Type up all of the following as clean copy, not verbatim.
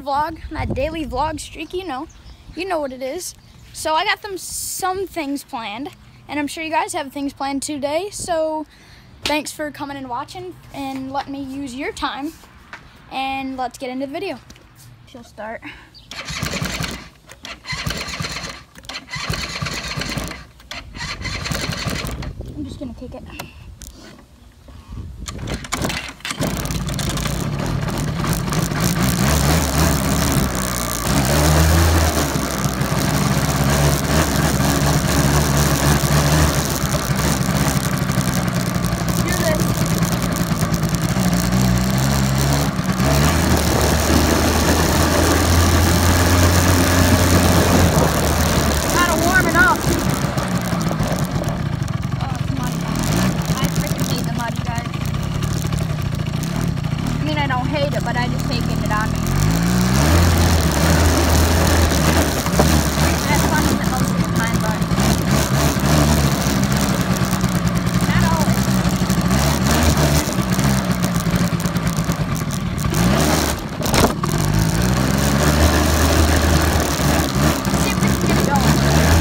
vlog, that daily vlog streak, you know what it is. So I got some things planned, and I'm sure you guys have things planned today. So thanks for coming and watching and letting me use your time. And let's get into the video. She'll start. I'm just gonna kick it. I don't hate it, but I just hate getting it on me. I have fun with it most of the time, but not always. Let's see if we can get it going.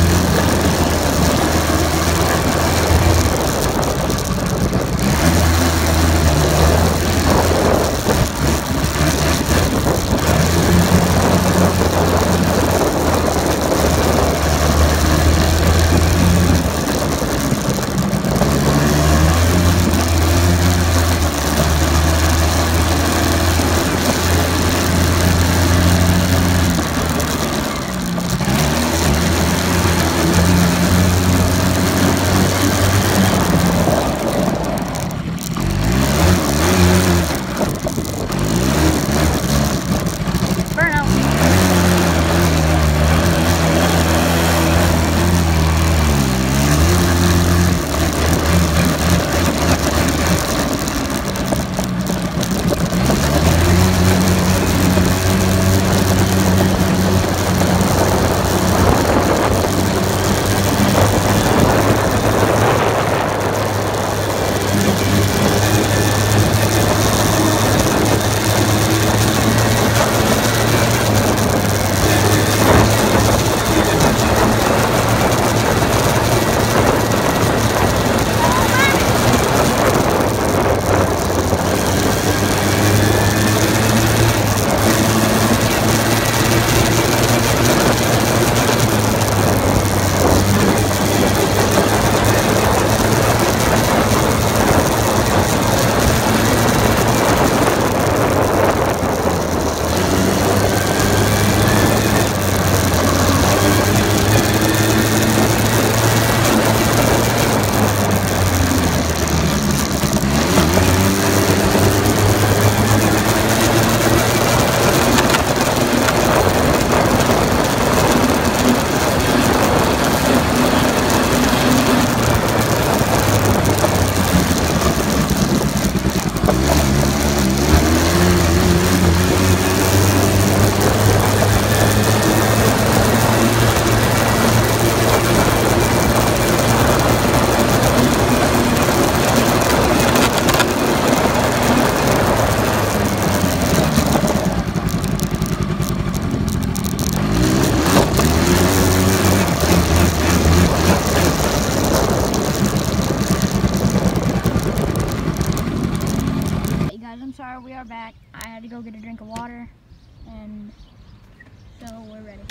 I'm sorry, we are back. I had to go get a drink of water, and so we're ready.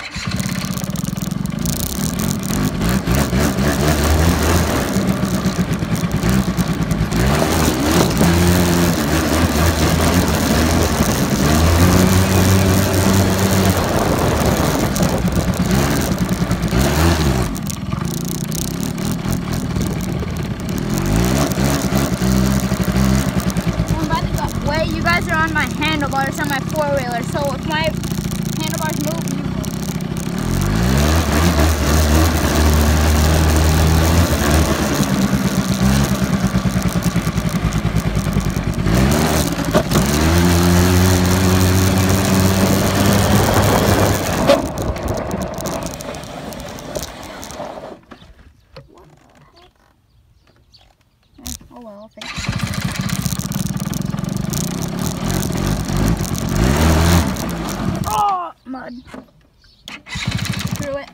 You guys are on my handlebars on my four-wheeler, so if my handlebars move, you move. mud through it.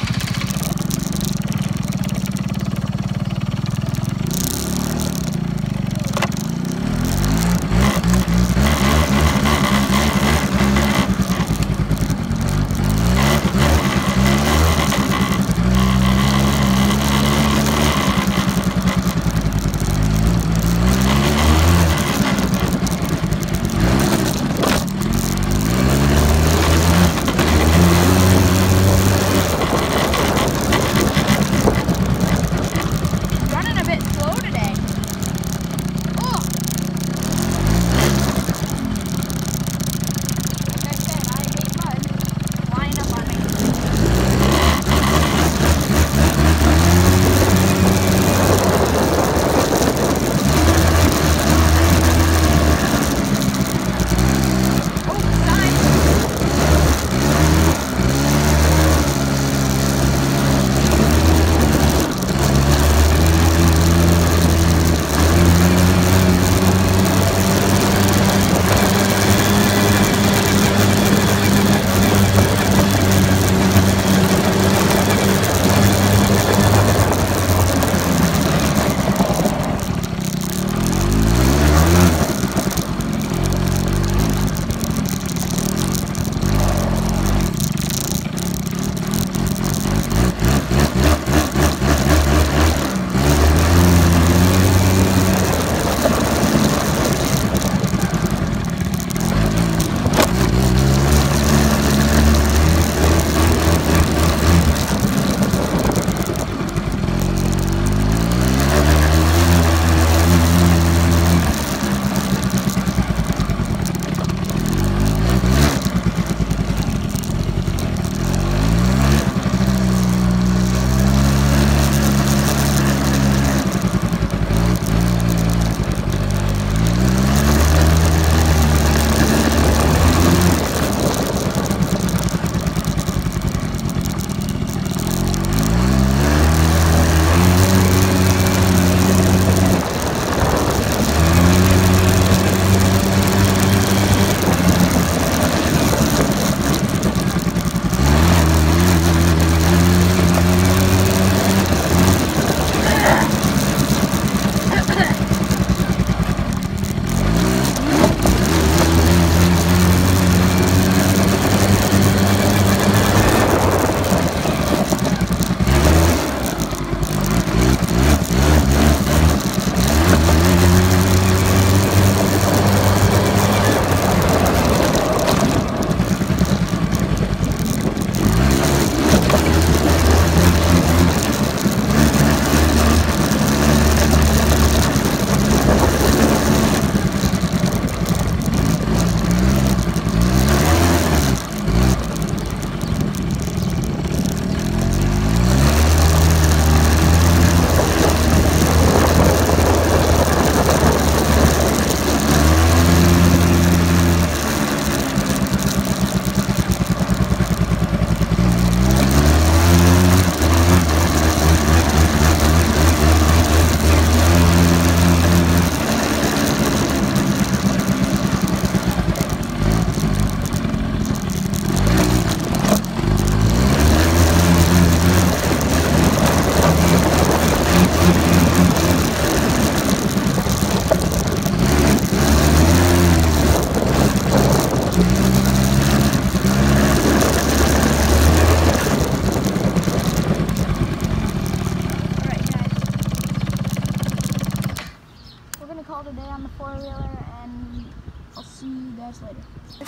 guys later.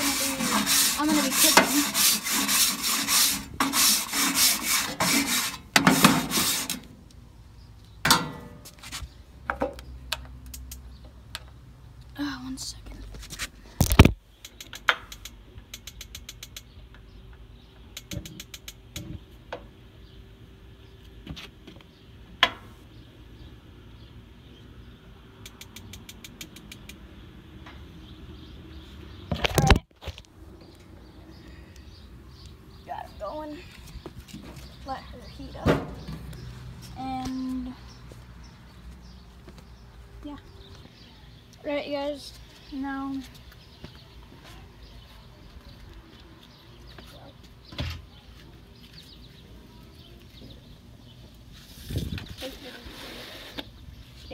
I'm gonna be cooking. One second. Got it going. Let her heat up. And yeah. Right, you guys, now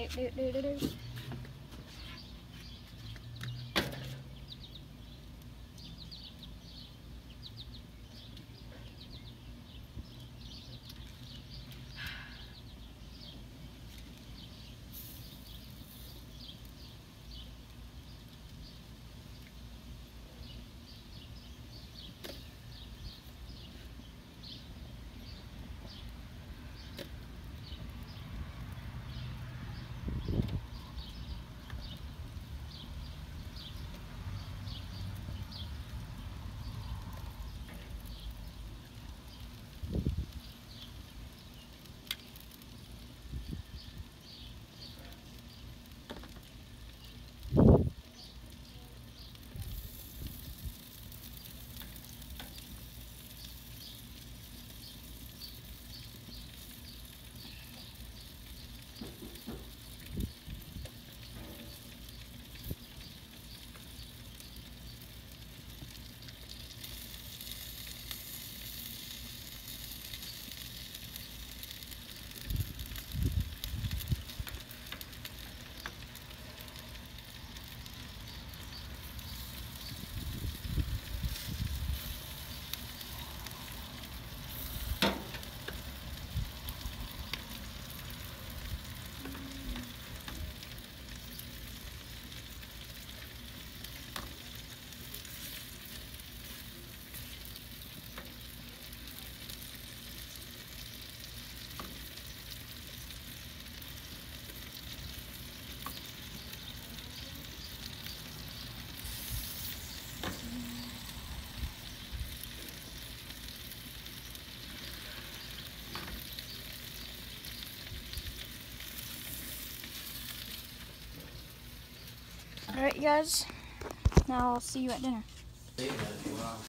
Alright, you guys. Now I'll see you at dinner.